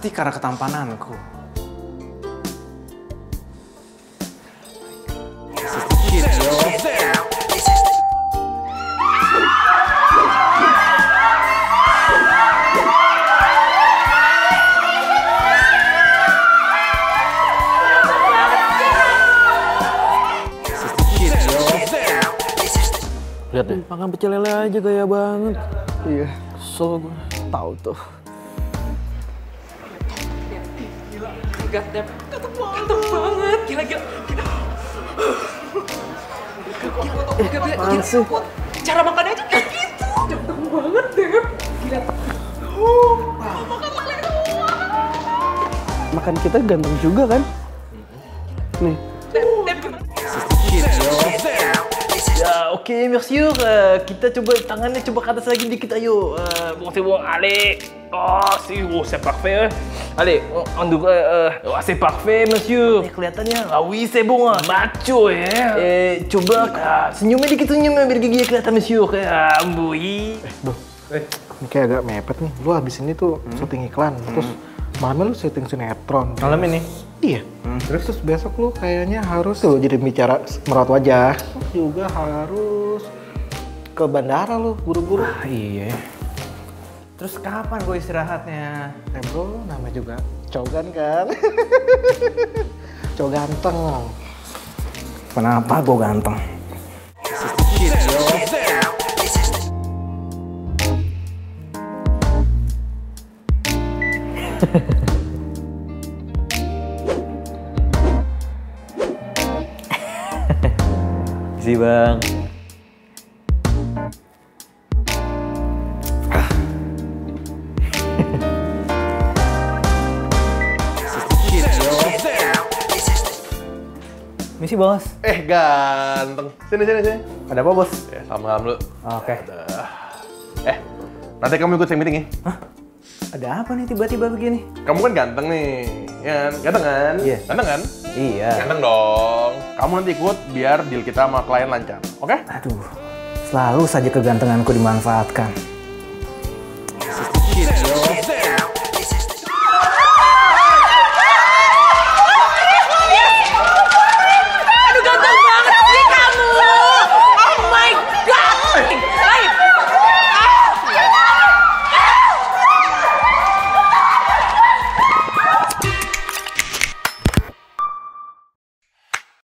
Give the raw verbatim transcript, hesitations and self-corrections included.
Pasti karena ketampananku. Lihat deh. Makan pecel lele aja gaya banget. Iya. Kesel gue. Tahu tuh. Gila, gak dep, ganteng banget, gila gila. Eh, apaan sih? Cara makannya aja kayak gitu, ganteng banget dep. Gila. Makan lele doang. Makan kita ganteng juga kan? Nih. Dep, dep gimana? Ya oke, okay, monsieur. Uh, kita coba tangannya coba ke atas lagi dikit, ayo. Uh, bon, c'est bon, allez. Oh, si, oh, c'est parfait. Allez, on, on uh, oh, c'est parfait, monsieur. Eh, kelihatannya, ah oui, c'est bon. Macho ya. Eh, coba uh, senyumnya dikit, senyumnya biar giginya kelihatan, monsieur. Ah, oui. Eh, Duh. Eh, ini kayak agak mepet nih. Lu habis ini tuh hmm. syuting iklan, hmm. terus malamnya lu syuting sinetron. Malam ini? Iya. Hmm. Terus terus besok lu kayaknya harus tuh jadi bicara merawat wajah. Juga harus ke bandara lu buru-buru. Ah, iya. Terus kapan gue istirahatnya? Eh bro, namanya juga Cogan kan? Cowok ganteng. Kenapa gue ganteng? Makasih bang. Misi bos. Eh ganteng. Sini sini sini. Ada apa bos? Ya, salam salam dulu. Oke. Eh, nanti kamu ikut saya meeting ya? Hah? Ada apa nih tiba-tiba begini? Kamu kan ganteng nih, ya kan? Ganteng kan? Iya. Ganteng kan? Iya. Ganteng dong. Kamu nanti ikut biar deal kita sama klien lancar, oke? Aduh, selalu saja kegantenganku dimanfaatkan.